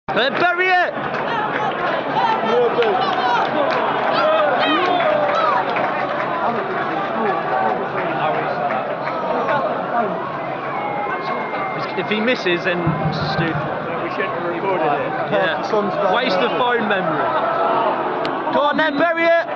Then bury it! If he misses, then stupid. We shouldn't have recorded it. Yeah. Waste of phone memory. Come on then, bury it!